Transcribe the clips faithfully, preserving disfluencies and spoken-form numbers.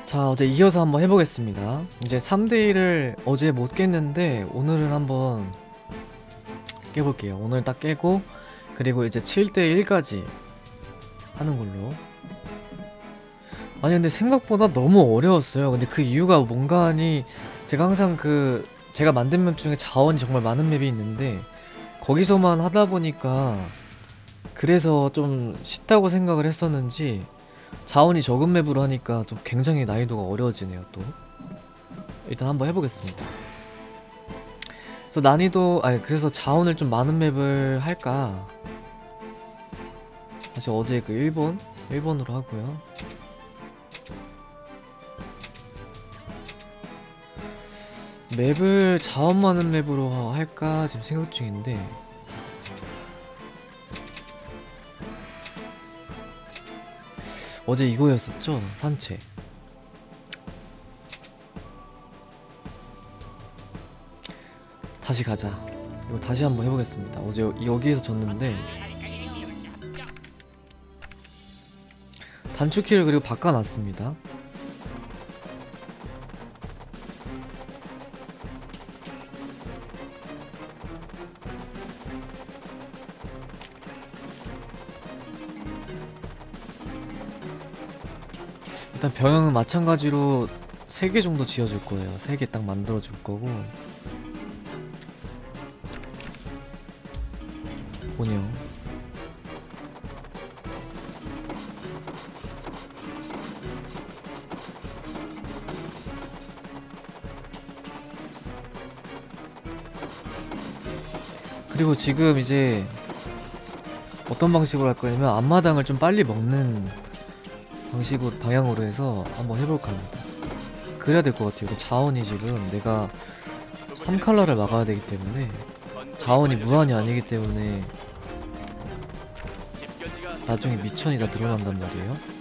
자, 어제 이어서 한번 해보겠습니다. 이제 삼 대 일을 어제 못 깼는데 오늘은 한번 깨볼게요. 오늘 딱 깨고 그리고 이제 칠 대 일까지 하는 걸로. 아니 근데 생각보다 너무 어려웠어요. 근데 그 이유가 뭔가 하니 제가 항상 그 제가 만든 맵 중에 자원이 정말 많은 맵이 있는데 거기서만 하다 보니까 그래서 좀 쉽다고 생각을 했었는지 자원이 적은 맵으로 하니까 또 굉장히 난이도가 어려워지네요. 또 일단 한번 해보겠습니다. 그래서 난이도 아니 그래서 자원을 좀 많은 맵을 할까 다시 어제 그 일본 일본으로 하고요. 맵을 자원 많은 맵으로 할까 지금 생각 중인데 어제 이거였었죠? 산책. 다시 가자. 이거 다시 한번 해보겠습니다. 어제 여, 여기에서 졌는데 단축키를 그리고 바꿔놨습니다. 일단 병영은 마찬가지로 세 개 정도 지어줄 거예요. 세 개 딱 만들어줄 거고. 뭐냐? 그리고 지금 이제 어떤 방식으로 할 거냐면 앞마당을 좀 빨리 먹는 방식으로 방향으로 해서 한번 해볼까 합니다. 그래야 될 것 같아요. 자원이 지금 내가 삼 컬러를 막아야 되기 때문에 자원이 무한이 아니기 때문에 나중에 미천이 다 늘어난단 말이에요.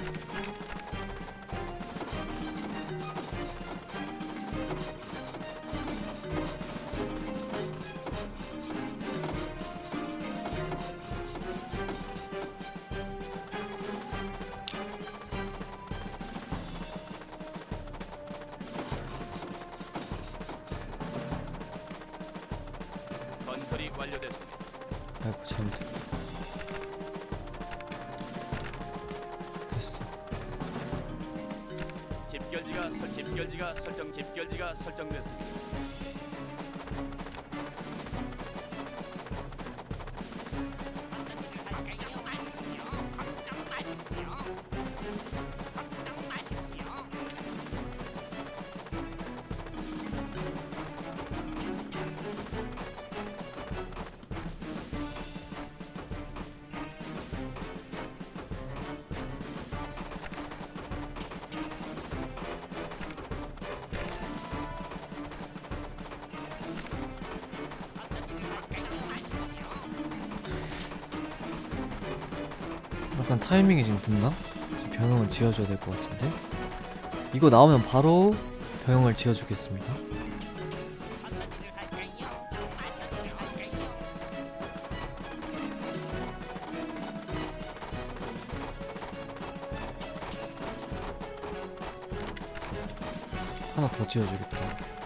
건설이 완료됐습니다. 아이고 잘못했다. 됐어. 집결지가 설 집결지가 설정 집결지가 설정됐습니다. 약간 타이밍이 지금 됐나? 지금 병영을 지어줘야 될 것 같은데? 이거 나오면 바로 병영을 지어주겠습니다. 하나 더 지어주겠다.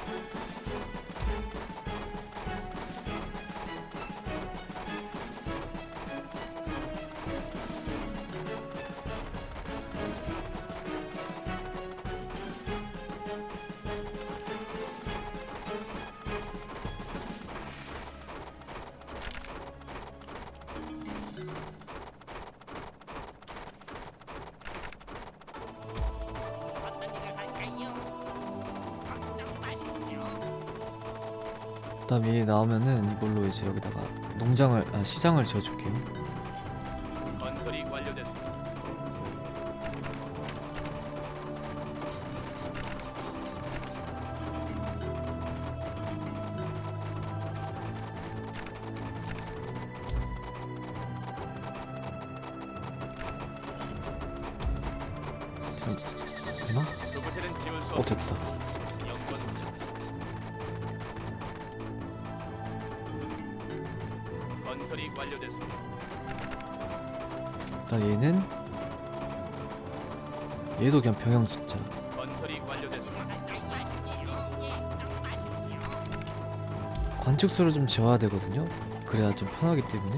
그 다음 얘 나오면은 이걸로 이제 여기다가 농장을 아 시장을 지어줄게요. 건설이 완료됐습니다. 되나? 그곳에는 지울 수 어 없습니다. 됐다. 건설이 완료됐습니다. 일단 얘는 얘도 그냥 병영 진짜. 건설이 완료됐습니다. 관측소를 좀 지어야 되거든요. 그래야 좀 편하기 때문에.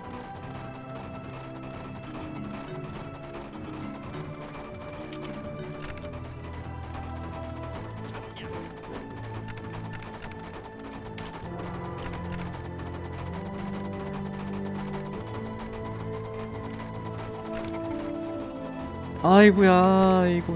아이고야 이거.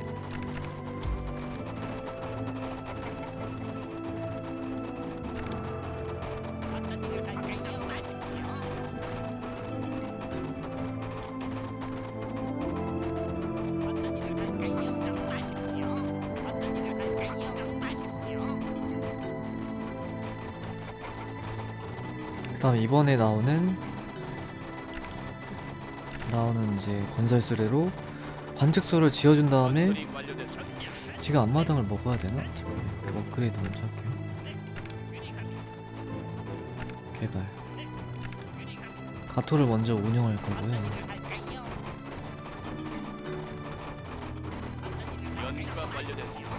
그다음 이번에 나오는 나오는 이제 건설 수레로 관측소를 지어준 다음에 건설이 완료됐습니다. 지가 앞마당을 먹어야 되나? 잠깐만, 그 업그레이드 먼저 할게요. 개발. 가토를 먼저 운영할 거고요. 연구가 완료됐습니다.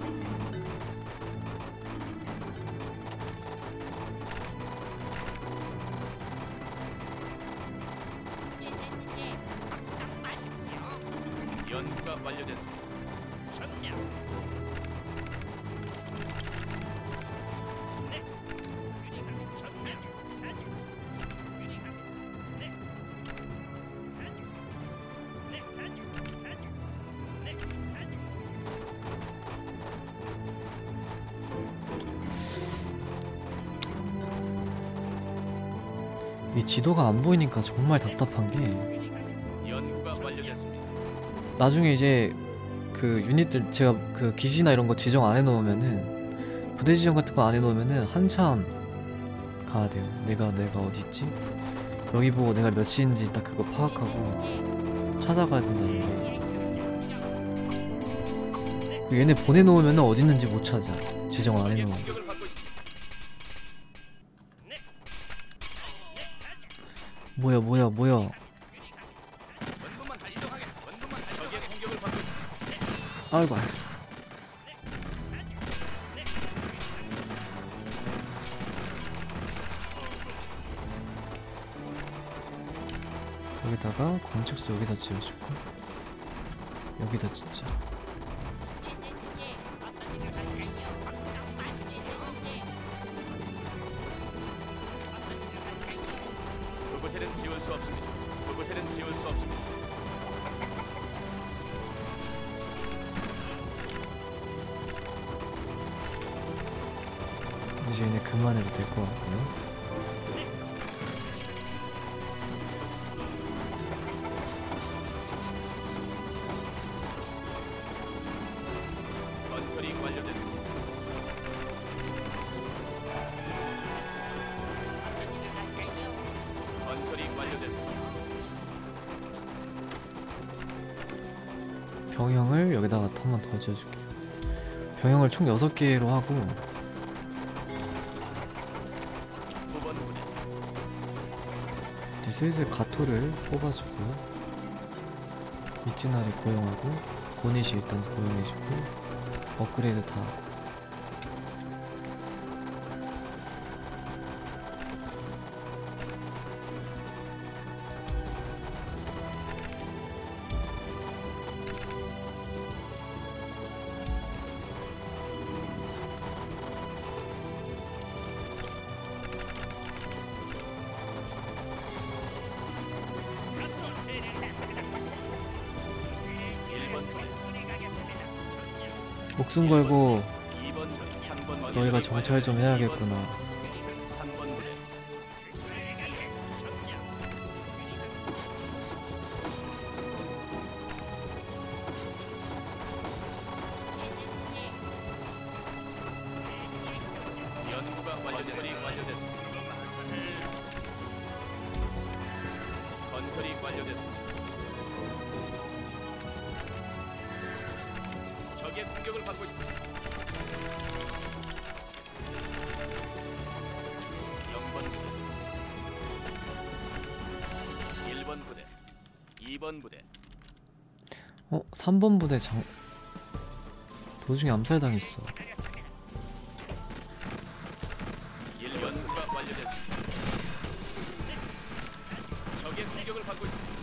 연구가 완료됐습니다. 전략. 이 지도가 안 보이니까 정말 답답한 게 연구가 완료됐습니다. 나중에 이제 그 유닛들 제가 그 기지나 이런 거 지정 안 해놓으면은 부대 지정 같은 거 안 해놓으면은 한참 가야 돼요. 내가 내가 어디 있지? 여기 보고 내가 몇 시인지 딱 그거 파악하고 찾아가야 된다는 게. 얘네 보내놓으면은 어디 있는지 못 찾아. 지정 안 적의 해놓으면. 공격을 받고 있습니다. 뭐야 뭐야 뭐야. 원본만 다시 정하겠습니다. 원본만 다시 적의 공격을 받고 있습니다. 아이고 아이고. 여기다가 관측소 여기다 지어줄까? 여기다 진짜. 그곳에는 지울 수 없습니다. 그곳에는 지울 수 없습니다. 이제 얘네 그만해도 될 것 같고요. 건설이 완료됐습니다. 건설이 완료됐습니다. 병영을 여기다가 한 번 더 지어줄게요. 병영을 총 여섯 개로 하고 구 번 부대 이제 슬슬 가토를 뽑아주고요. 미찌나리 고용하고 보니시 일단 고용해주고 업그레이드 다 하고. 일 번 부대 목숨 걸고 이 번 부대 삼 번 너희가 정찰 좀 해야겠구나. 삼 번 부대 연구가 완료됐습니다. 완료됐습니다. 건설이 완료됐습니다. 적의 공격을 받고 있습니다. 영 번 부대 일 번 부대 이 번 부대 어? 삼 번 부대 장... 도중에 암살당했어. 일 연구가 완료됐습니다. 적의 공격을 받고 있습니다.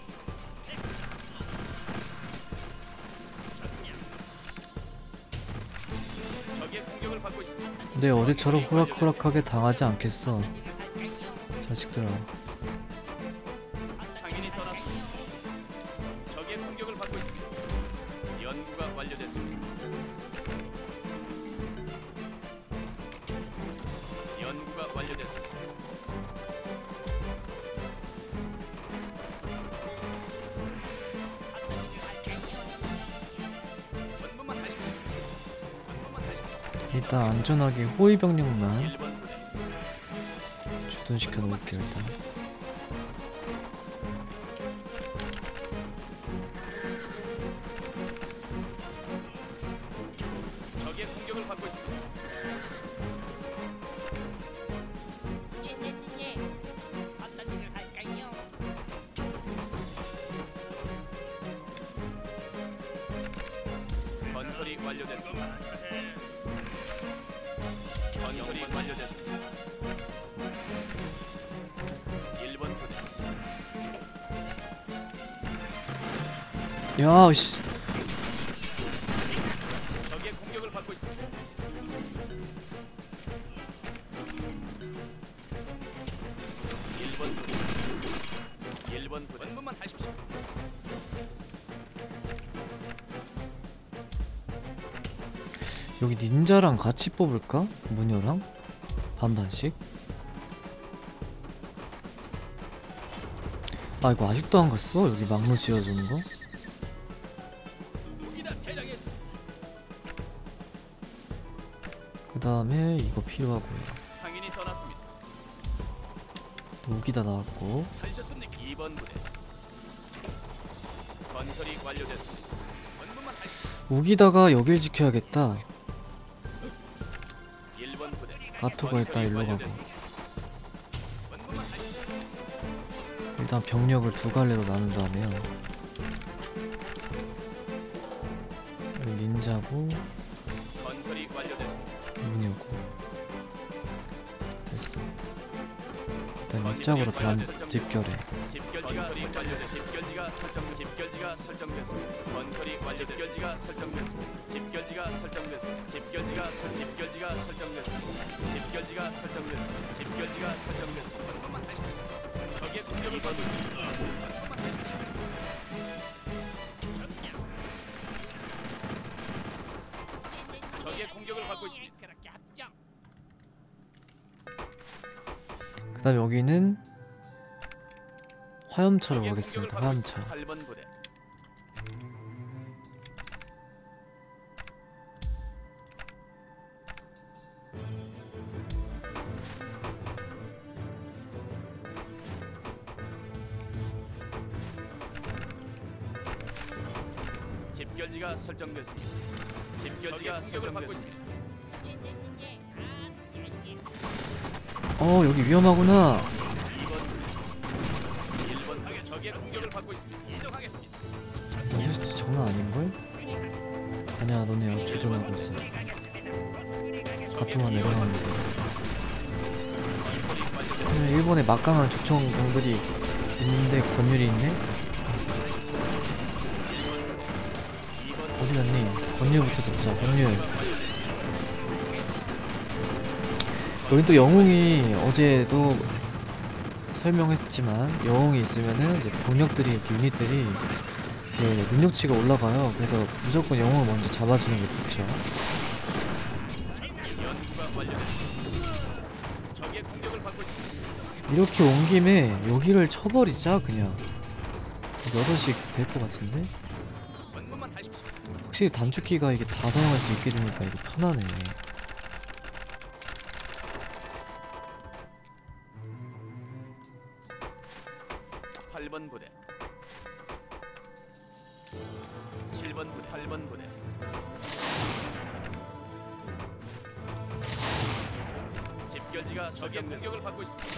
적의 공격을 받고 있습니다. 근데 어제처럼 호락호락하게 당하지 않겠어, 자식들아. 상인이 떠났습니다. 적의 공격을 받고 있습니다. 연구가 완료됐습니다. 연구가 완료됐습니다. 원문만 하십시오. 원문만 하십시오. 일단 안전하게 호위병력만 일 번 부대 주둔시켜 놓을게요. 일단 적의 공격을 받고 있습니다. 건설이 완료됐습니다. 건설이 완료됐습니다. 일 번 부대 야 씨. 적의 공격을 받고 있습니다. 일 번 부대 일 번 부대 원문만 하십시오. 여기 닌자랑 같이 뽑을까? 무녀랑? 반반씩? 아 이거 아직도 안 갔어? 여기 막루 지어주는 거? 무기다 대장했습니다. 그 다음에 이거 필요하고요. 상인이 떠났습니다. 무기다 나왔고. 찾으셨습니까? 이 번 부대 건설이 완료됐습니다. 원문만 하십시오. 우기다가 여길 지켜야겠다. 일 번 부대 가토가 일단 일로 가고. 완료됐습니다. 원문만 하십시오. 일단 병력을 두 갈래로 나눈 다음에요. 여기 닌자고 건설이 완료됐습니다. 무녀고 됐어. 일단 이쪽으로 다 집결해. 집결지가 설정됐습니다. 집결지가 설정 집결지가 설정됐습니다. 건설이 완료. 집결지가 설정됐습니다. 집결지가 설정됐습니다. 집결지가 설 집결지가 설정됐습니다. 집결지가 설정됐습니다. 집결지가 설정됐습니다. 한번만 하십시오. 적의 공격을 받고 있습니다. 한번만 하십시오. 적의 공격을 받고 있습니다. 그 다음 여기는 화염차로 적의 가겠습니다. 공격을 받고 화염차. 있습니다. 팔 번 부대 집결지가 설정됐습니다. 집결지가 설정됐습니다. 어 여기 위험하구나. 이 번 일 번 하게 적의 공격을 받고 있습니다. 이동하겠습니다. 이거 진짜 장난 아닌걸? 아니야 너네 주둔하고 있어. 가토만 내려가면 돼. 건설이 완료됐습니다. 오늘 일본에 막강한 조총병들이 있는데 권율이 있네? 이 번 어디 갔니? 권율부터 잡자. 권율. 여긴 또 영웅이 어제도 설명했지만 영웅이 있으면은 이제 병력들이 이렇게 유닛들이 그 능력치가 올라가요. 그래서 무조건 영웅을 먼저 잡아주는 게 좋죠. 연구가 완료됐습니다. 적의 공격을 받고 있습니다. 이렇게 온 김에 여기를 쳐버리자 그냥. 여럿이 될 것 같은데? 원문만 하십시오. 확실히 단축키가 이게 다 사용할 수 있게 되니까 이게 편하네. 팔 번 부대 칠 번 부대 팔 번 부대 집결지가 적의 공격을 받고 있습니다.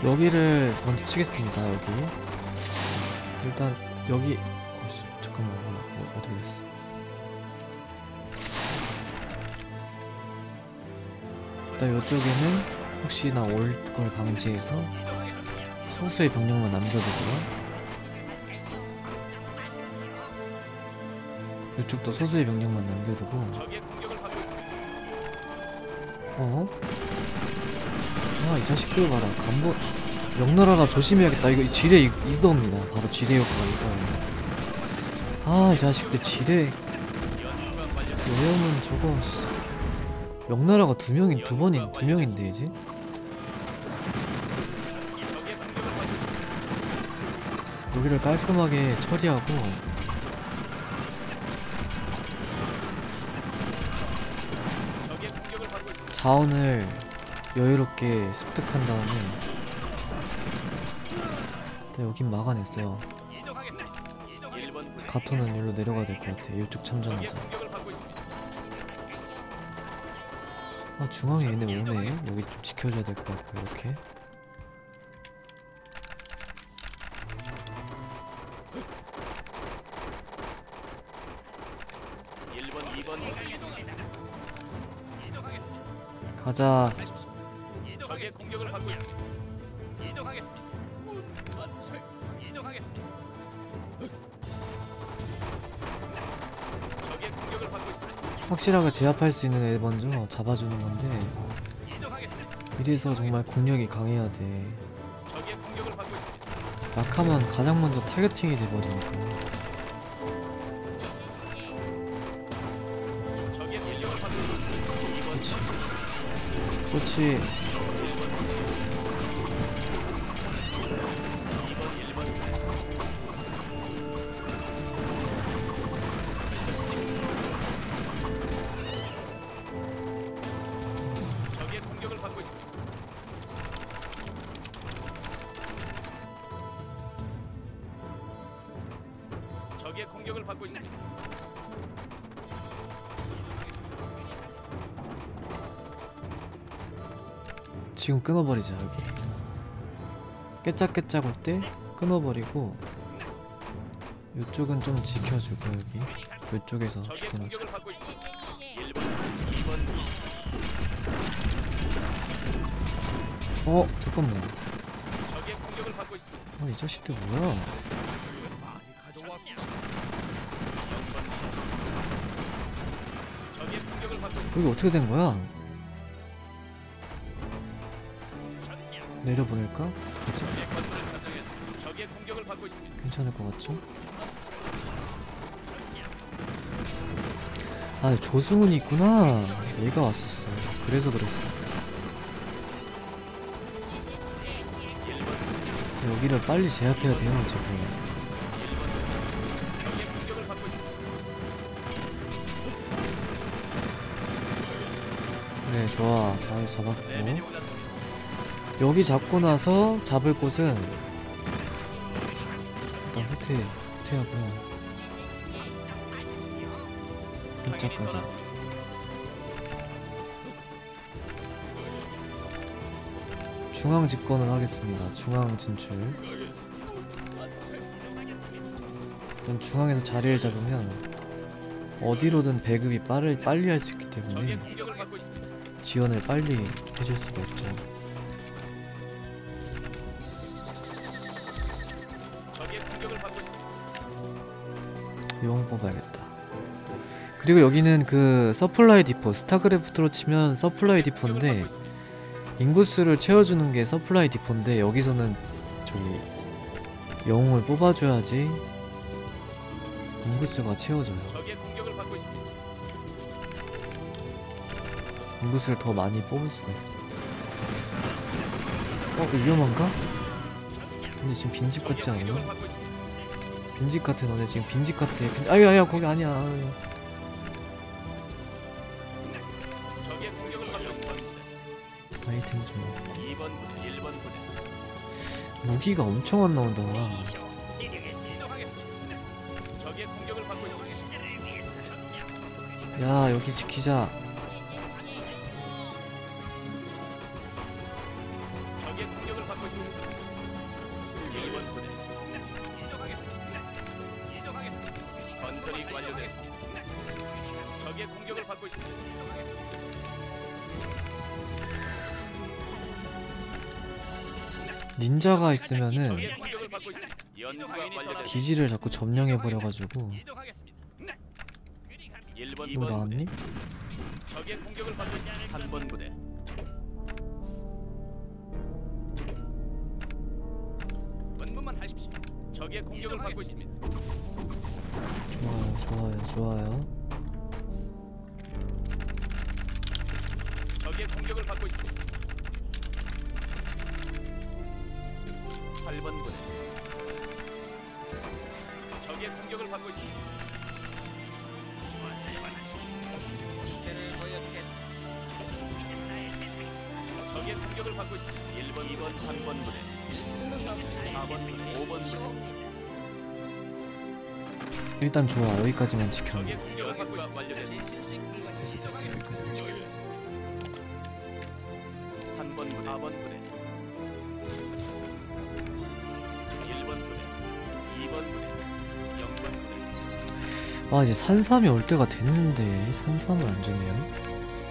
여기를 먼저 치겠습니다. 여기 일단 여기 어씨, 잠깐만 어, 어떻게 됐어? 일단 이쪽에는 혹시나 올 걸 방지해서 소수의 병력만 남겨두고요. 이쪽도 소수의 병력만 남겨두고. 적의 공격을 받고 있습니다. 어? 아, 이 자식들 봐라. 간보 명나라라 조심해야겠다. 이거 지뢰 이, 이거입니다. 바로 지뢰 효과가 이거예요. 아, 이 자식들 지뢰 연구가 완료됐습니다. 오염은 저거 씨. 명나라가 두 명인 두 번인 두 명인데 이제. 적의 공격을 받고 있습니다. 여기를 깔끔하게 처리하고 적의 공격을 받고 있습니다. 자원을 여유롭게 습득한 다음에 네, 여긴 막아냈어요. 이동하겠습니다. 이동하겠습니다. 일 번 부대. 가토는 여기로 내려가야 될 것 같아. 이쪽 적의 참전하자. 공격을 받고 있습니다. 아, 중앙에 얘네 오네. 여기 좀 지켜줘야 될 것 같고. 이렇게 일 번, 이 번 이동하겠습니다. 가자. 하십시오. 적의 공격을 받고 있습니다. 이동하겠습니다. 이동하겠습니다. 적의 공격을 받고 있습니다. 확실하게 제압할 수 있는 애 먼저 잡아주는 건데 이동하겠습니다. 이래서 정말 국력이 강해야 돼. 적의 공격을 받고 있습니다. 막하면 가장 먼저 타겟팅이 돼버리니까. 적의 인력을 받고 있습니다. 이 번, 그렇지. 그렇지. 이 번, 일 번. 적의 공격을 받고 있습니다. 적의 공격을 받고 있습니다. 지금 끊어버리자. 여기 깨짝깨짝 올 때 끊어버리고 이쪽은 좀 지켜주고 여기 이쪽에서 적의 죽여놓자. 공격을 받고 있습니다. 일 번, 이 번, 어? 잠깐만. 적의 공격을 받고 있습니다. 아, 이 자식들 뭐야? 적의 공격을 받고 있습니다. 여기 어떻게 된 거야? 내려보낼까? 그치? 적의 건물을 점령했습니다. 적의 공격을 받고 있습니다. 괜찮을 것 같죠? 아, 조승훈이 있구나. 얘가 왔었어. 그래서 그랬어. 여기를 빨리 제압해야 돼요, 지금. 적의 공격을 받고 있습니다. 그래, 좋아. 잘 잡았고. 레벨이 올랐습니다. 여기 잡고 나서 잡을 곳은 일단 후퇴, 후퇴하고요. 상인이 진짜까지. 떠났습니다. 중앙 집권을 하겠습니다. 중앙 진출. 일단 중앙에서 자리를 잡으면 어디로든 배급이 빠르, 빨리 할 수 있기 적의 때문에 공격을 받고 있습니다. 지원을 빨리 해줄 수가 있죠. 적의 공격을 받고 있습니다. 용 뽑아야겠다. 그리고 여기는 그 서플라이 디포, 스타크래프트로 치면 서플라이 공격을 디포인데 받고 있습니다. 인구수를 채워주는 게 서플라이 디포인데 여기서는 저기 영웅을 뽑아줘야지 인구수가 채워져요. 적의 공격을 받고 있습니다. 인구수를 더 많이 뽑을 수가 있습니다. 어? 이거 위험한가? 근데 지금 빈집 적의 같지 않아? 공격을 받고 있습니다. 빈집 같아. 너네 지금 빈집 같아. 빈... 아유 아유 거기 아니야. 아유. 적의 공격을 받고 있습니다. 아이템 좀 먹고. 이 번 부대, 일 번 부대. 무기가 엄청 안 나온다. 이동하겠습니다. 적의 공격을 받고 있습니다. 야 여기 지키자. 적의 공격을 받고 있습니다. 건설이 완료됐습니다. 적의 공격을 받고 있습니다. 닌자가 있으면은 적의 공격을 받고 있습니다. 연구가 완료됐습니다. 기지를 자꾸 점령해버려가지고. 일 번, 너 이 번 나왔니? 부대. 적의 공격을 받고 있습니다. 삼 번 부대. 본분만 하십시오. 적의 공격을 받고 있습니다. 좋아요, 좋아요, 좋아요. 적의 공격을 받고 있습니다. 팔 번 부대. 적의 공격을 받고 있습니다. 적의 공격을 받고 있습니다. 일 번, 이 번, 삼 번 부대. 사 번 부대, 오 번 부대. 일단 좋아. 여기까지만 지켜. 적의 공격을 받고 있습니다. 완료됐습니다. 됐어, 됐어. 여기까지만 지켜. 삼 번 부대, 사 번 부대. 일 번 부대, 이 번 부대, 영 번 부대. 아, 이제 산삼이 올 때가 됐는데 산삼을 안 주네요.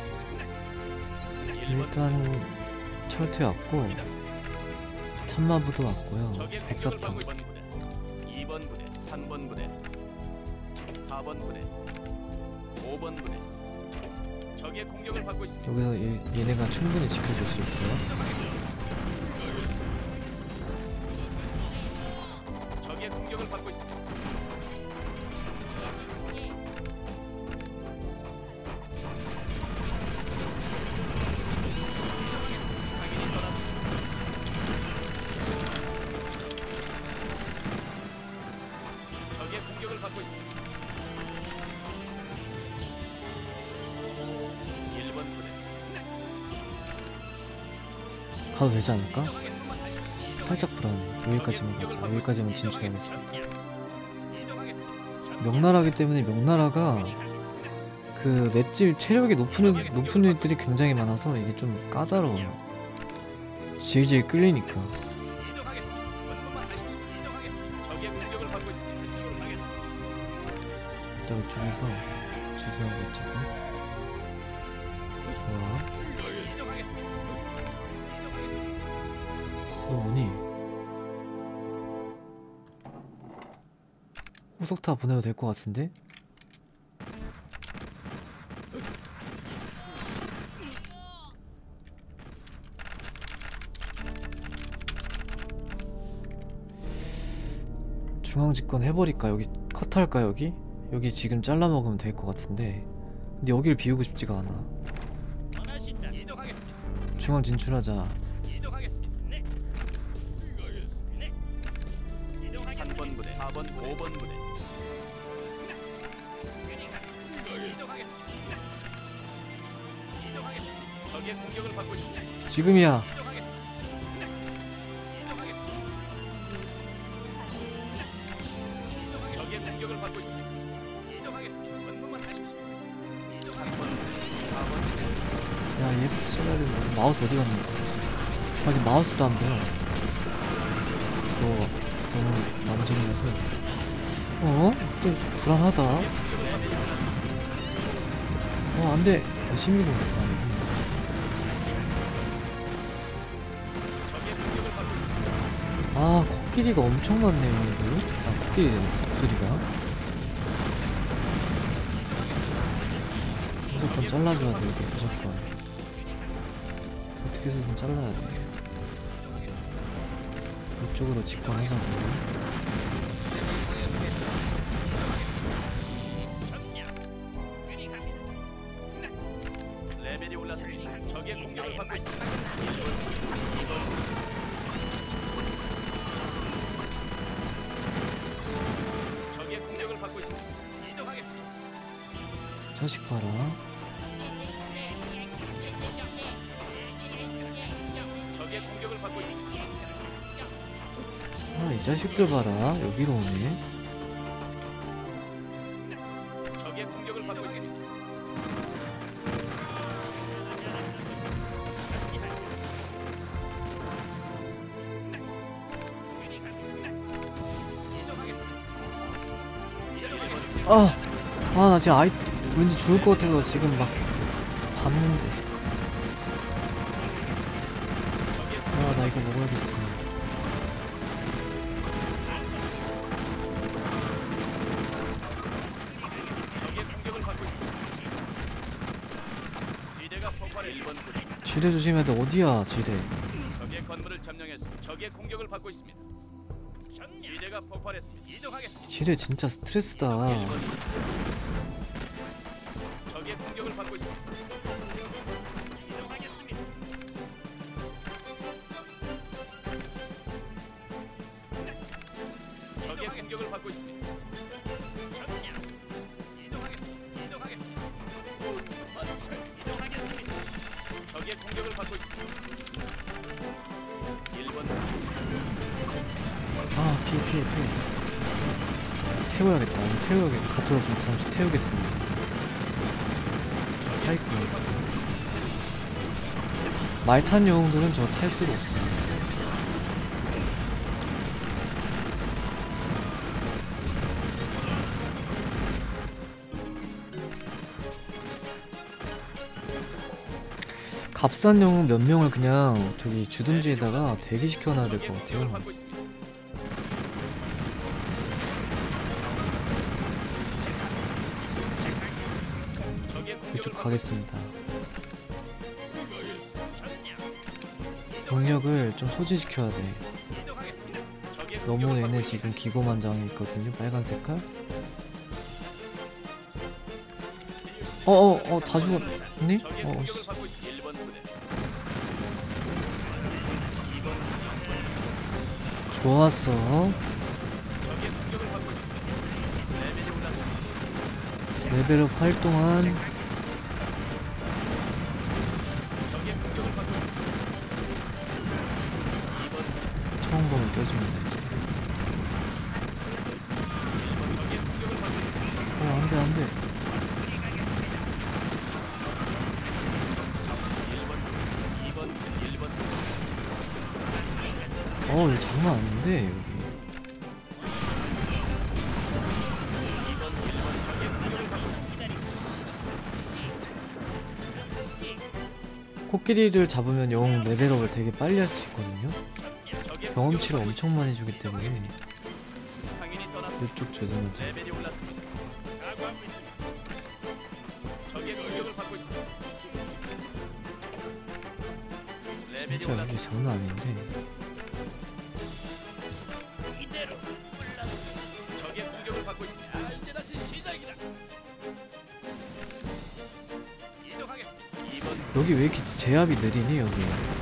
일단 철퇴 왔고 참마부도 왔고요. 적의 공격을 백사탕. 받고 있습니다. 이 번 부대, 삼 번 부대, 사 번 부대, 오 번 부대. 적의 공격을 받고 있습니다. 여기서 얘, 얘네가 충분히 지켜줄 수 있고요. 적의 공격을 받고 있습니다. 상인이 떠났습니다. 적의 공격을 받고 있습니다. 일 번 부대. 가도 되지 않을까? 살짝 불안. 여기까지만 가자. 여기까지만 진출하겠습니다. 명나라기 때문에 명나라가 그 맷집 체력이 높은 애- 높은 애들이 굉장히 많아서 이게 좀 까다로워요. 질질 끌리니까. 적의 공격을 받고 있습니다. 이쪽으로 가겠습니다. 일단 이쪽에서 주소하고 있자고. 좋아. 너 뭐니? 후속타 보내도 될 것 같은데? 중앙 집권 해버릴까? 여기 컷할까? 여기? 여기 지금 잘라 먹으면 될 것 같은데 근데 여기를 비우고 싶지가 않아. 원하신다. 이동하겠습니다. 중앙 진출하자. 이동하겠습니다. 네. 네. 삼 번 부대, 사 번, 오 번 부대. 이동하겠습니다. 이동하겠습니다. 적의 공격을 받고 있습니다. 지금이야. 이동하겠습니다. 이동하겠습니다. 적의 공격을 받고 있습니다. 이동하겠습니다. 원문만 하십시오. 삼 번, 사 번. 야 얘부터 잘라야 되는데 마우스 어디 갔는데. 아직 마우스도 안 보여. 너 너무 남정이라서. 어? 좀 불안하다. 어 안돼. 시민공 아니구나. 적의 공격을 받고 있습니다. 아 코끼리가 엄청 많네요 여기. 아 코끼리 목소리가 무조건 잘라줘야 돼 이거 무조건. 어떻게 해서든 잘라야 돼. 이쪽으로 직관하자고. 레벨이 올랐습니다. 적의 공격을 받고 있습니다. 일 번, 이 번. 적의 공격을 받고 있습니다. 이동하겠습니다. 자식 봐라. 적의 공격을 받고 있습니다. 아 이 자식들 봐라. 여기로 오네. 적의 공격을 받고 있습니다. 이동하겠습니다. 아! 아 나 지금 아이 왠지 죽을 것 같아서 지금 막 봤는데. 아 나 이거 먹어야겠어. 적의 공격을 받고 있습니다. 지대가 폭발해 일 번 부대. 지뢰 조심해야 돼. 어디야 지뢰. 적의 건물을 점령했습니다. 적의 공격을 받고 있습니다. 지대가 폭발했습니다. 이동하겠습니다. 지뢰 진짜 스트레스다. 일 번 부대. 적의 공격을 받고 있습니다. 이동하겠습니다. 적의 공격을 받고 있습니다. 이동하겠습니다. 이동하겠습니다. 이동하겠습니다. 적의 공격을 받고 있습니다. 일 번 아 피해 피해 피해. 태워야겠다. 이거 태워야겠다. 가토로 좀 잠시 태우겠습니다. 타이크. 말 탄 영웅들은 저 탈 수가 없어요. 값싼 영웅 몇 명을 그냥 저기 주둔지에다가 대기시켜놔야 될 것 같아요. 이쪽 가겠습니다. 병력을 좀 소진시켜야 돼. 너무 얘네 지금 기고만장해 있거든요. 빨간 색깔. 어어어 어, 어, 다 죽었니? 어. 좋았어. 레벨업 활동한 처음범을 껴줍니다 이제. 어 안돼 안돼. 어 이거 장난 아닌데 여기. 코끼리를 잡으면 영웅 레벨업을 되게 빨리 할 수 있거든요. 경험치를 엄청 많이 주기 때문에 이쪽 주둔은 잘. 진짜 이게 장난 아닌데. 적의 공격을 받고 있습니다. 이제 다시 시작이다. 이동하겠습니다. 여기 왜 이렇게 제압이 느리니 여기.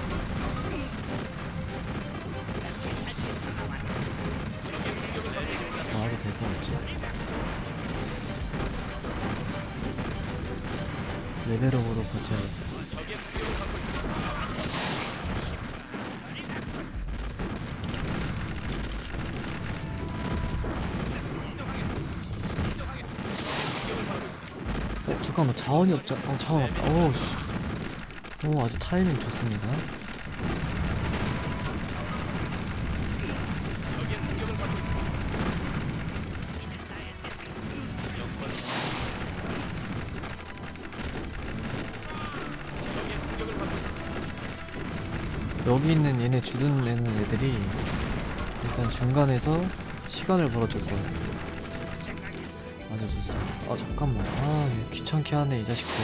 나와도 될 것 같지? 레벨업으로 버텨야겠다. 적의 공격을 받고 있습니다. 어 잠깐만 자원이 없자. 어 자원 없다. 어우 씨. 오 아주 타이밍 좋습니다. 적의 공격을 받고 있습니다. 적의 공격을 받고 있습니다. 여기 있는 얘네 주둔 내는 애들이 일단 중간에서 시간을 벌어줄 거야. 맞아 좋습니다. 아 잠깐만. 아 귀찮게 하네 이 자식들.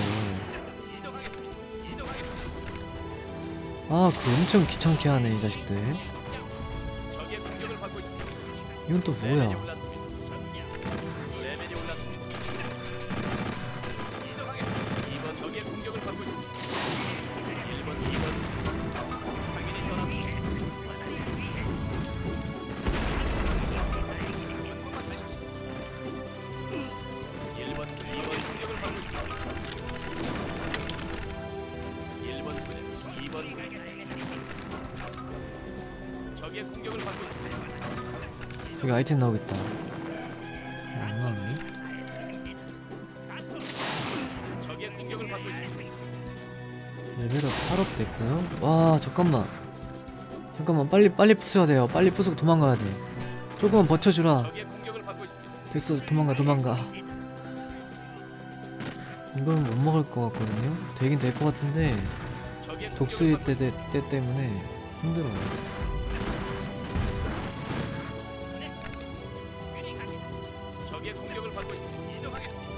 아 그 엄청 귀찮게 하네 이 자식들. 적의 공격을 받고 있습니다. 이건 또 레벨이 뭐야? 올랐습니다. 레벨이 올랐습니다. 이동하겠습니다. 이 번 적의 공격을 받고 있습니다. 일 번, 이 번 상인이 떠났습니다. 한번만 하십시오. 일 번, 이 번 공격을 받고 있습니다. 일 번 부대, 이 번 부대 적의 공격을 받고 있습니다. 여기 아이템 나오겠다. 어, 안 나오네. 적의 공격을 받고 있습니다. 레벨업 팔 업 됐고요. 와 잠깐만. 잠깐만 빨리 빨리 부숴야 돼요. 빨리 부수고 도망가야 돼. 조금만 버텨주라. 적의 공격을 받고 있습니다. 됐어 도망가 도망가. 이건 못 먹을 것 같거든요. 되긴 될 것 같은데 적의 독수리 공격을 때, 받고 있습니다. 때 때문에 힘들어요. 적의 공격을 받고 있습니다. 이동하겠습니다.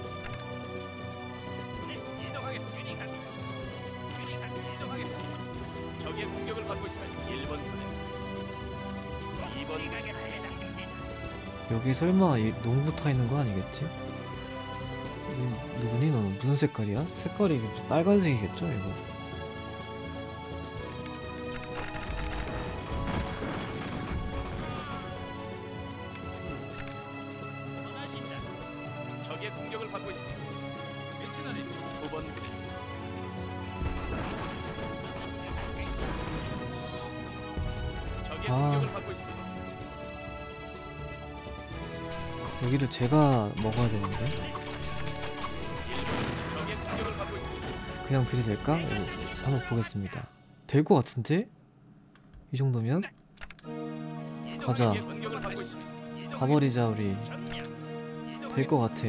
네, 이동하겠습니다. 이동하겠습니다. 적의 공격을 받고 있습니다. 일 번 부대, 이 번 부대, 여기 설마 이 농부 타 있는 거 아니겠지? 이 누구니? 너 무슨 색깔이야? 색깔이 빨간색이겠죠 이거? 적의 공격을 받고 있습니다. 위치는 구 번 부대, 적의 아. 공격을 받고 있습니다. 여기를 제가 먹어야 되는데 일 번 적의 공격을 받고 있습니다. 그냥 들이댈까? 어, 한번 보겠습니다. 될 것 같은데? 이 정도면? 가자. 적의 공격을 받고 있습니다. 가버리자 우리. 될 것 같아.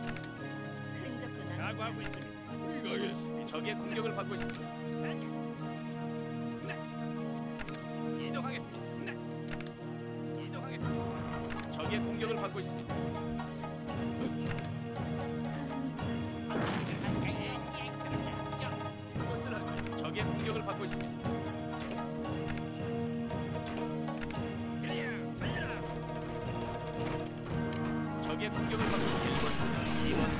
각오하고 있습니다. 적의 공격을 받고 있습니다. 이동하겠습니다. 이동하겠습니다. 적의 공격을 받고 있습니다. 무엇을 할까요? 적의 공격을 받고 있습니다. 적의 공격을 받고 있습니다. 이 번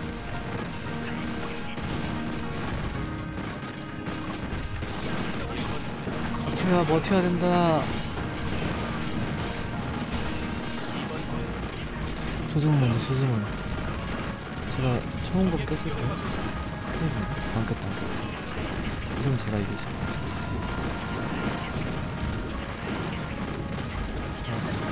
버텨야 버텨야 된다. 조승문 먼저 조승문. 제가 처음 거 깼을 때 안 깼다. 이러면 제가 이기지. 좋았어.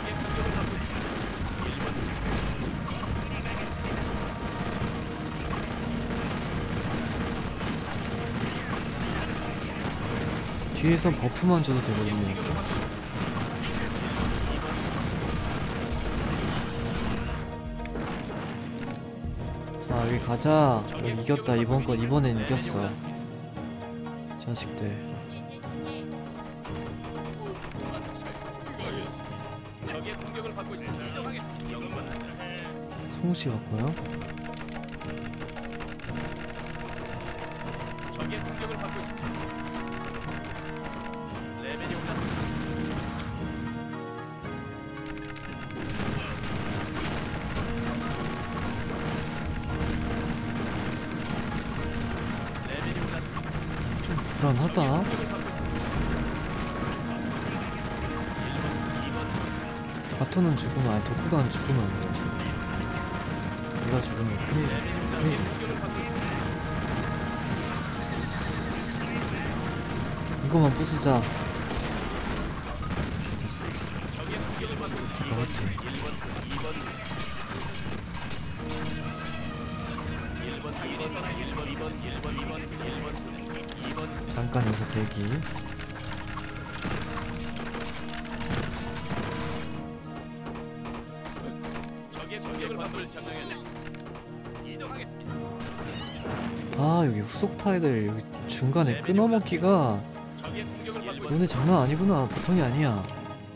뒤에서 버프만 줘도 되거든요. 자 여기 가자. 여기 이겼다. 이번 건 이번엔 이겼어. 자식들. 적의 공격을 받고 있습니다. 이동하겠습니다. 영웅만 송씨 왔고요. 적의 공격을 받고 있습니다. 레벨이 올랐습니다. 레벨이 올랐습니다. 좀 불안하다. 공격을 받고 있습니다. 일 번, 이 번 바토는 죽으면 아니 도쿠가 죽으면 안 돼요. 얘가 죽으면 큰일. 큰일. 공격을 받고 있습니다. 이거만 부수자. 적의 공격을 받고 있습니다. 잠깐 화이팅. 일 번, 이 번, 일 번, 이 번, 일 번, 이 번, 일 번, 일 번, 이 번, 잠깐 여기서 대기. 적의 공격을 받고 점령했습니다. 이동하겠습니다. 아 여기 후속 타이들 여기 중간에 끊어먹기가 적의 공격을 받고 있습니다. 오늘 장난 아니구나. 보통이 아니야.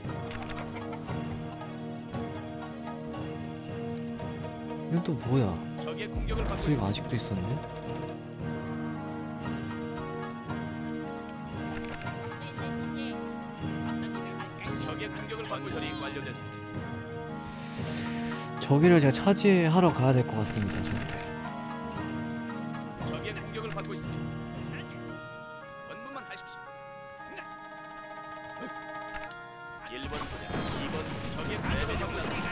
이건 또 뭐야? 적의 공격을 받고 수익 있습니다. 아직도 있었네. 적의 공격을 받고 있습니다. 완료됐습니다. 저기를 제가 차지하러 가야 될 것 같습니다. 저기를. 적의 공격을 받고 있습니다. 원문만 하십시오. 일 번, 이 번 적의 레벨이 올랐습니다.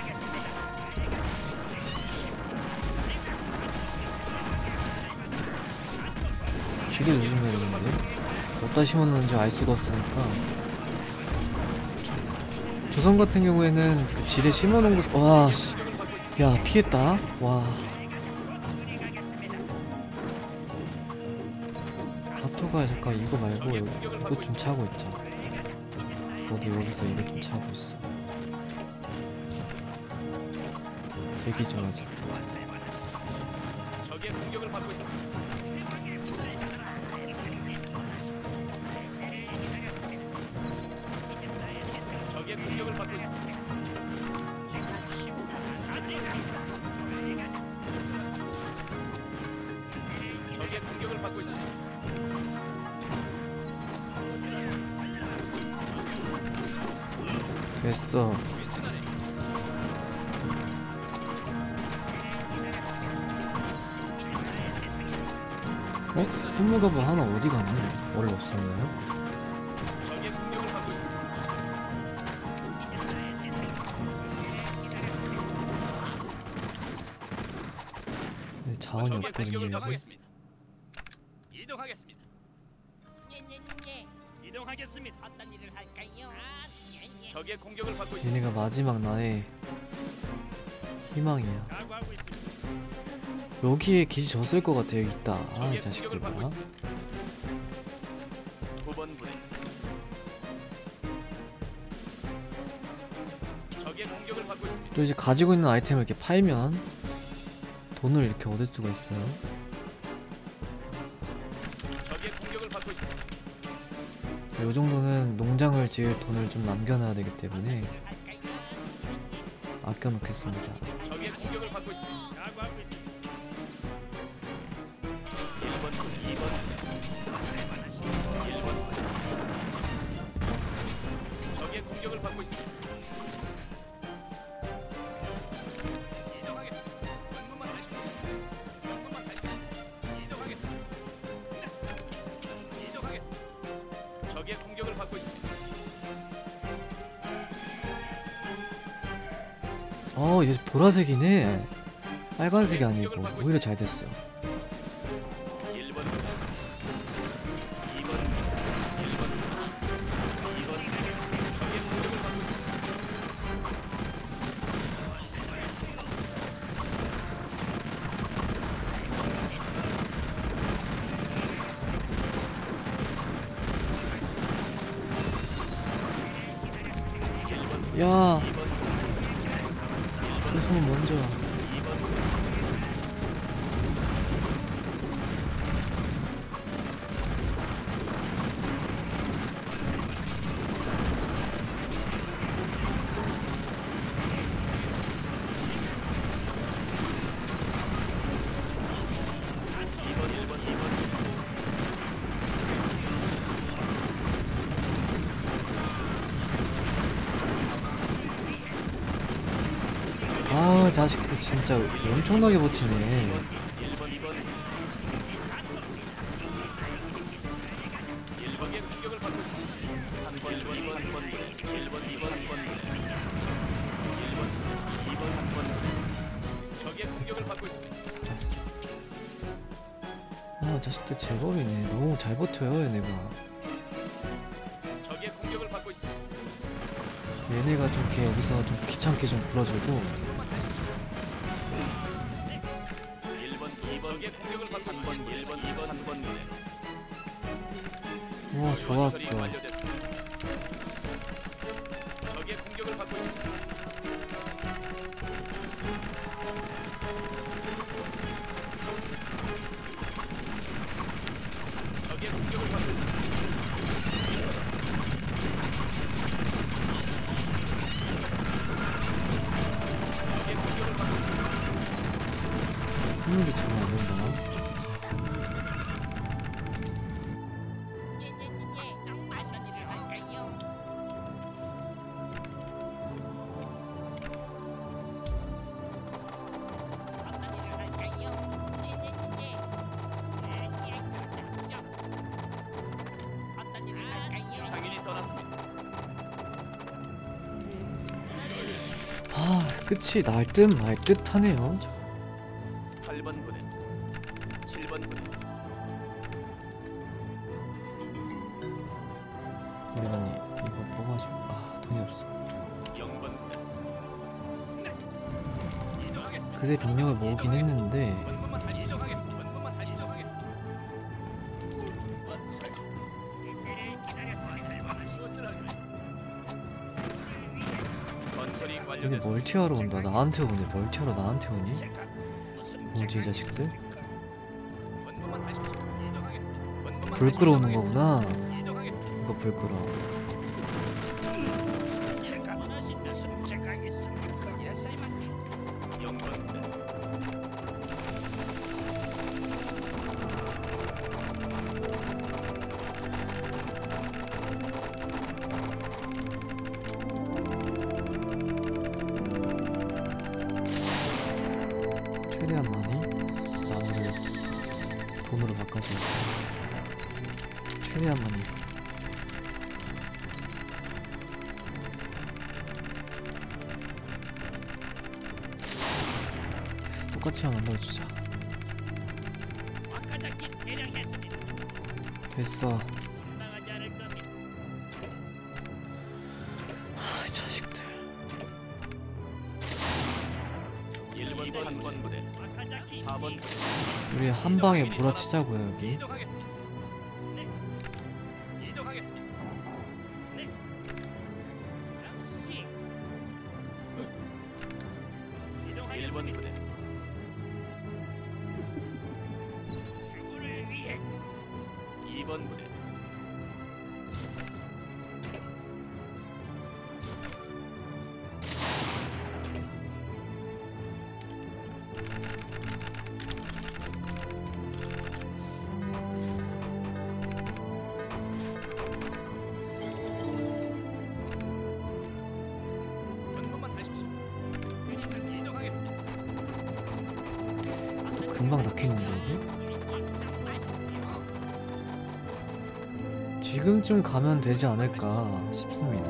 지뢰 요즘에 되는데 어디다 심었는지 알 수가 없으니까. 조선 같은 경우에는 그 지뢰 심어놓은 곳, 와, 씨. 야, 피했다. 와. 바토가 잠깐 이거 말고 이거 좀 차고 있자. 너도 여기서 이거 좀 차고 있어. 대기 좀 하자. 적의 공격을 받고 있습니다. 적의 공격을 받고 있습니다. 적의 공격을 받고 있습니다. 됐어. 어? 홈모가브 하나 어디 갔니? 원래 없었나요? 적의 공격을 받고 있습니다. 네, 자원이 적의 없거든요 공격을 받고 요새. 있습니다. 이동하겠습니다. 예예예. 이동하겠습니다. 어떤 일을 할까요? 아, 예, 예. 적의 공격을 받고 있습니다. 얘네가 마지막 나의 희망이야. 각오하고 있습니다. 여기에 기지 졌을 것 같아. 여기 있다. 아, 이 적의 공격을 자식들아. 받고 있습니다. 구 번 부대. 적의 공격을 받고 있습니다. 또 이제 가지고 있는 아이템을 이렇게 팔면 돈을 이렇게 얻을 수가 있어요. 적의 공격을 받고 있습니다. 이 정도는 농장을 지을 돈을 좀 남겨놔야 되기 때문에 아껴놓겠습니다. 적의 공격을 받고 있습니다. 각오하고 있습니다. 일 번 부대, 이 번 부대. 일 번 부대. 적의 공격을 받고 있습니다. 이동하겠습니다. 명령만 하십시오. 명령만 하십시오. 이동하겠습니다. 이동하겠습니다. 적의 공격을 받고 있습니다. 어, 이제 보라색이네. 빨간색이 아니고 오히려 잘 됐어. 일 번 부대. 이 번 부대. 일 번 부대. 이 번 부대. 적의 공격을 받고 있습니다. 야, 이 번 부대. 우승은 먼저. 이 번 부대. 이 번, 일 번, 이 번. 아, 자식들 진짜 엄청나게 버티네. 일 번, 이 번. 일 적의 공격을 받고 있습니다. 삼 번, 일 번, 이 번, 삼 번, 일 번, 이 번, 삼 번, 일 번, 이 번, 삼 번. 적의 공격을 받고 있습니다. 아, 자식들 제법이네. 너무 잘 버텨요, 얘네가. 적의 공격을 받고 있습니다. 얘네가 좀 이렇게 여기서 좀 귀찮게 좀 불어주고. 일 번, 이 번. 적의 공격을 받고 있습니다. 일 번, 이 번, 삼 번. 우와, 좋았어. 건설이 완료됐습니다. 적의 공격을 받고 있습니다. 적의 공격을 받고 있습니다. 적의 공격을 받고 있습니다. 힘들게 주면 안 된다. 예예예. 정말 어떤 일을 할까요? 어떤 일을 할까요? 예예예. 예예. 그렇죠. 어떤 일을 할까요? 상인이 떠났습니다. 아, 끝이 날 듯 말 듯 하네요. 팔 번 부대, 칠 번 부대. 우리만이 이거 뽑아주고. 아, 돈이 없어. 영 번 부대. 이동하겠습니다. 그새 병력을 모으긴 했는데 원문만 다시 이동하겠습니다. 원문만 다시 이동하겠습니다. 무엇을 하려? 건설이 얘네 완료됐습니다. 멀티하러 온다. 나한테 오네. 멀티하러 나한테 오니? 제가 무슨 뭐지 이 자식들? 원본만 하십시오. 이동하겠습니다. 원본만 불 하십시오. 끌어오는 거구나. 이동하겠습니다. 이거 불 끌어. 제가 원하신 것은 제가 있습니까? 이라시마세. 영번 부대. 최대한 많이 나무를 돈으로 바꿔줘. 최대한 많이. 똑같이 하나 만들어주자. 와카자키 대령 했습니다. 됐어. 망하지 않을 겁니다. 아, 이 자식들. 일 번 삼 번 부대. 와카자키 사 번 씨. 부대. 우리 한 방에 몰아치자고요 여기. 이동하겠습니다. 네. 이동하겠습니다. 역시. 일 번 이동하겠습니다. 부대. 누구를 위해? 이 번 부대. 원본만 하십시오. 이동하겠습니다. 금방 낚이는데 여기? 지금쯤 가면 되지 않을까 싶습니다.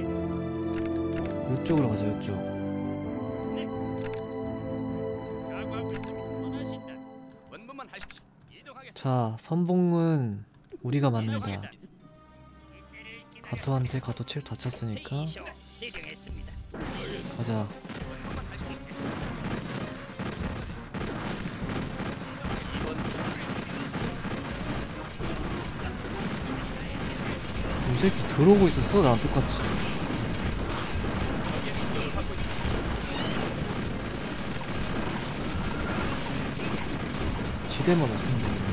이쪽으로 가자 이쪽. 각오하고 있습니다. 원하신다. 원본만 하십시오. 이동하겠습니다. 자 선봉은 우리가 만든다. 이때를 기다려. 가토한테 가토 칠 다쳤으니까 세이쇼 대령했습니다. 가자. 원본만 하십시오. 이 번 부대. 이 새끼 들어오고 있었어? 나랑 똑같이. 적의 공격을 받고 있습니다. 지대만 없으면 되겠네.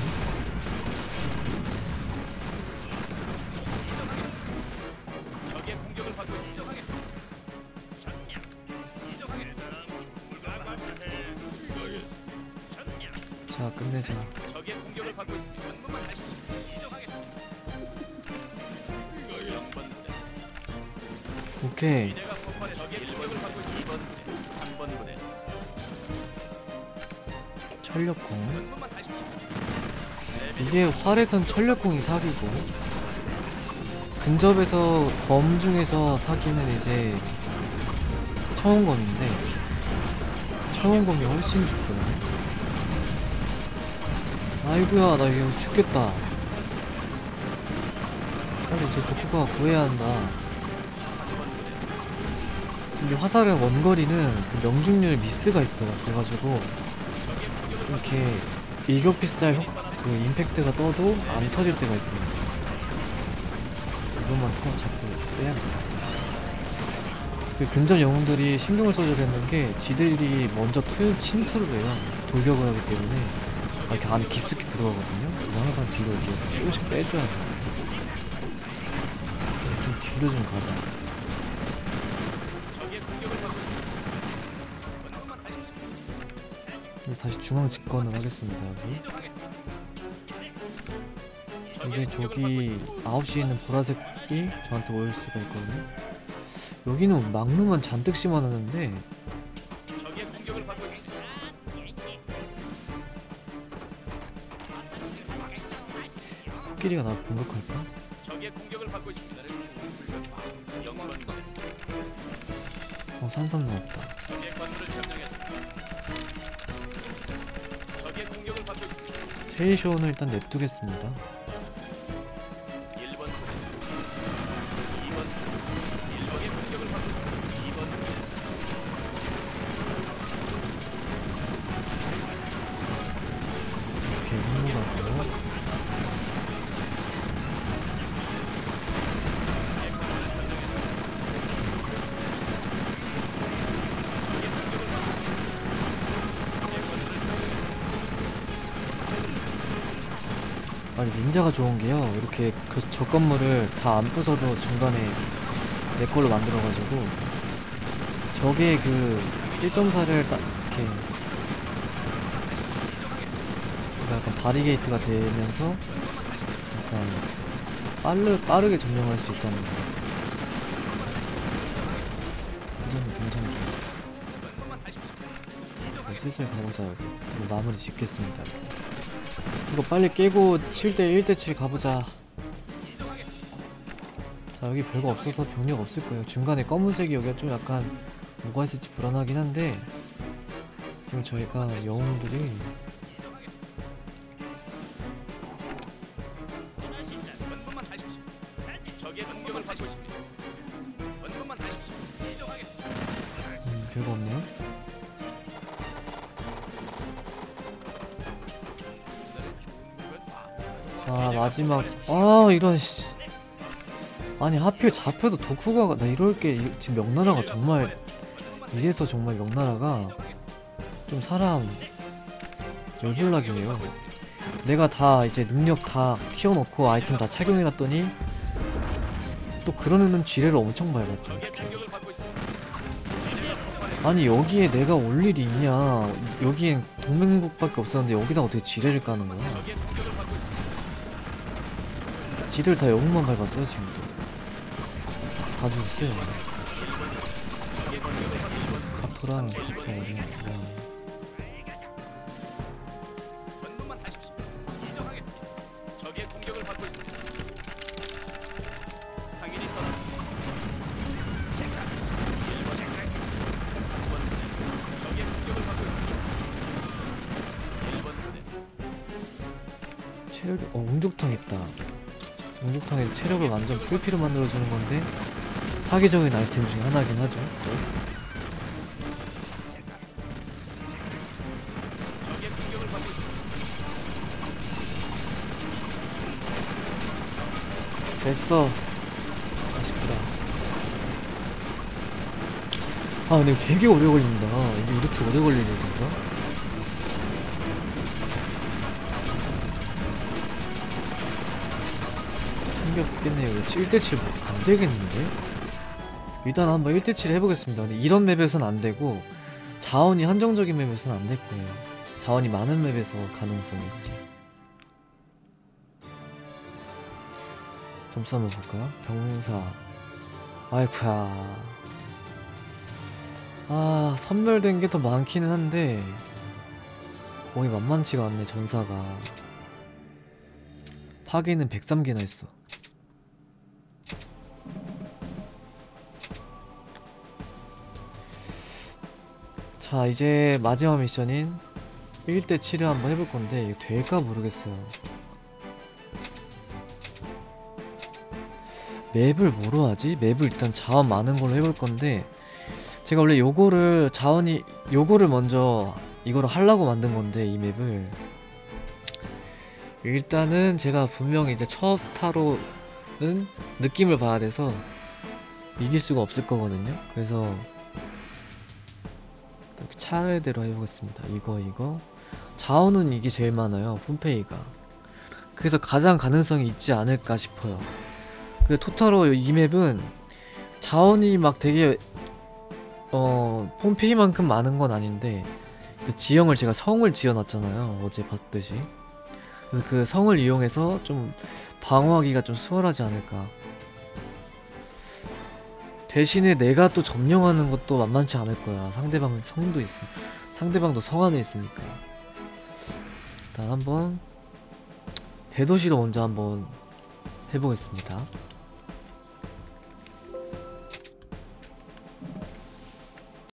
적의 공격을 받고 있습니다. 이동하겠습니다. 전략. 이동하겠습니다. 전략. 자 끝내자. 적의 공격을 받고 있습니다. 원본만 하십시오. 이동하겠습니다. 영 번 부대. 오케이. 지대가 폭발해 적의 공격을 받고 있습니다. 이 번 부대. 삼 번 부대. 철력공. 원본만 하십시오. 이게 활에선 철력공이 사기고 근접에서 검 중에서 사기는 이제 처음검인데 처음검이 훨씬 좋거든. 아이고야 나 이거 죽겠다. 빨리 저 도쿠가 구해야 한다. 삼 번 부대. 근데 화살의 원거리는 그 명중률 미스가 있어요. 그래가지고 적의 공격을 받고 이렇게 일격피살 효- 그 임팩트가 떠도 안 터질 때가 있습니다. 이것만 터 자꾸 빼야겠다. 그 근접 영웅들이 신경을 써줘야 되는 게 지들이 먼저 투, 침투를 해요. 돌격을 하기 때문에 이렇게 안에 깊숙이 들어가거든요. 그래서 항상 뒤로 이렇게 조금씩 빼줘야 돼요. 좀 뒤로 좀 가자. 적의 공격을 받고 있습니다. 원본만 하십시오. 이제 다시 중앙 집권을 하겠습니다. 여기. 이동하겠습니다. 이제 저기 아홉 시에 있는 보라색이 저한테 올 수가 있거든요. 여기는 막루만 잔뜩 심어놨는데 적의 공격을 받고 있습니다. 코끼리가 나 공격할까? 적의 공격을 받고 있습니다. 영 번 부대. 어 산삼 나왔다. 적의 건물을 점령했습니다. 적의 공격을 받고 있습니다. 세이쇼는 일단 냅두겠습니다. 일 번 부대. 이 번 부대. 일 적의 공격을 받고 있습니다. 이 번 부대. 이렇게 흥분하고 아니 닌자가 좋은게요, 이렇게 그 저 건물을 다 안 부숴도 중간에 내 걸로 만들어가지고 저게 그 일 점 사를 딱 이렇게 약간 바리게이트가 되면서 약간 빠르, 빠르게 점령할 수 있다는 거. 이 점이 굉장히 좋아요. 네, 슬슬 가보자. 여기 이거 마무리 짓겠습니다. 이거 빨리 깨고 칠 대 일 대 칠 가보자. 자, 여기 별거 없어서 병력 없을 거예요. 중간에 검은색이 여기가 좀 약간 뭐가 있을지 불안하긴 한데 지금 저희가 영웅들이 원본만 하십시오. 적의 공격을 받고 있습니다. 원본만 하십시오. 이동하겠습니다. 음, 별거 없네요. 자, 마지막. 아, 이런 씨. 아니 하필 잡혀도 도쿠가가, 나 이럴게. 이- 지금 명나라가 정말 이래서 정말 명나라가 좀 사람 열불나게해요. 내가 다 이제 능력 다 키워놓고 아이템 다 착용해놨더니 또 그러는 지뢰를 엄청 밟았죠. 적의 공격을 받고 있습니다. 아니 여기에 내가 올 일이 있냐. 여기엔 동맹국밖에 없었는데 여기다 어떻게 지뢰를 까는 거야. 적의 공격을 받고 있습니다. 지뢰를 다 영웅만 밟았어요 지금도. 다 죽었어요. 적의 공격을 받고 있습니다. 카토랑 카토랑. 원본만 하십시오. 이동하겠습니다. 적의 공격을 받고 있습니다. 상인이 떠났습니다. 제가 일 번 삼 번 부대 적의 공격을 받고 있습니다. 일 번 부대 체력이, 어, 웅족탕 있다. 웅족탕에서 체력을 완전 풀피로 만들어주는 건데 사기적인 아이템 중에 하나긴 하죠. 적의 공격을 받고 있습니다. 됐어. 아쉽구나. 아 근데 되게 오래 걸린다. 이게 이렇게 오래 걸리는 건가? 힘겹겠네요. 일 대 칠 안 되겠는데? 일단 한번 일 대 칠 해보겠습니다. 근데 이런 맵에선 안 되고 자원이 한정적인 맵에서는 안 될 거예요. 자원이 많은 맵에서 가능성이 있지. 점수 한번 볼까요? 병사. 아이쿠야. 아, 선멸된 게 더 많기는 한데 거의 만만치가 않네. 전사가 파괴는 백삼 개나 했어. 자, 이제 마지막 미션인 일 대 칠을 한번 해볼 건데 이거 될까 모르겠어요. 맵을 뭐로 하지? 맵을 일단 자원 많은 걸로 해볼 건데 제가 원래 요거를 자원이 요거를 먼저 이거를 하려고 만든 건데 이 맵을 일단은 제가 분명히 이제 첫 타로는 느낌을 봐야 돼서 이길 수가 없을 거거든요. 그래서 차례대로 해보겠습니다. 이거 이거 자원은 이게 제일 많아요. 폼페이가. 그래서 가장 가능성이 있지 않을까 싶어요. 그 토타로 이 맵은 자원이 막 되게 어 폼페이만큼 많은 건 아닌데 그 지형을 제가 성을 지어놨잖아요. 어제 봤듯이. 그래서 그 성을 이용해서 좀 방어하기가 좀 수월하지 않을까. 대신에 내가 또 점령하는 것도 만만치 않을 거야. 상대방 성도 있어. 상대방도 성 안에 있으니까. 일단 한번 대도시로 먼저 한번 해보겠습니다.